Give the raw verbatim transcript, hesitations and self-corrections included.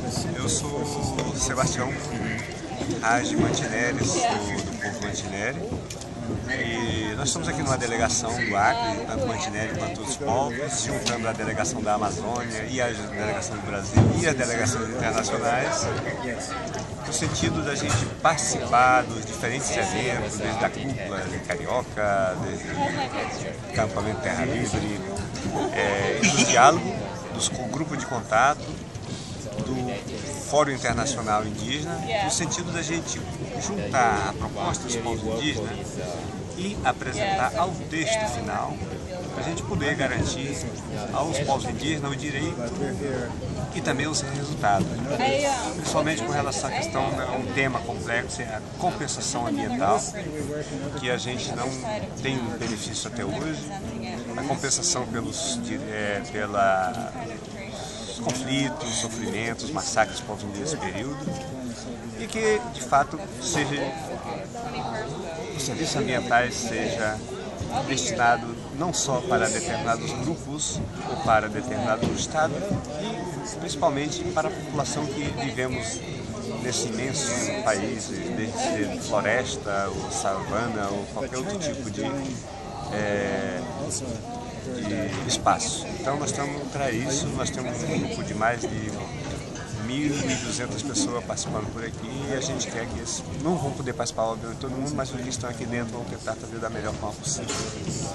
Eu sou Sebastião Rage Mantineres, do, do povo Mantineri, e nós estamos aqui numa delegação do Acre, tanto Mantineri quanto os povos, juntando a delegação da Amazônia e a delegação do Brasil e as delegações internacionais, no sentido da gente participar dos diferentes eventos, desde a cúpula de Carioca, desde o acampamento Terra Livre, é, e do diálogo, dos grupos de contato, do Fórum Internacional Indígena, no sentido da gente juntar a proposta dos povos indígenas e apresentar ao texto final, para a gente poder garantir aos povos indígenas o direito e também os resultados, principalmente com relação à questão, a um tema complexo, é a compensação ambiental, que a gente não tem benefício até hoje, a compensação pelos, é, pela conflitos, sofrimentos, massacres dos povos indígenas nesse período, e que, de fato, seja, os serviços ambientais seja destinado não só para determinados grupos ou para determinado estado, e principalmente para a população que vivemos nesse imenso país, desde floresta ou savana ou qualquer outro tipo de é, de espaço. Então nós estamos para isso, nós temos um grupo de mais de mil e duzentas pessoas participando por aqui, e a gente quer que eles não vão poder participar, obviamente, todo mundo, mas os que estão aqui dentro vão tentar fazer da melhor forma possível.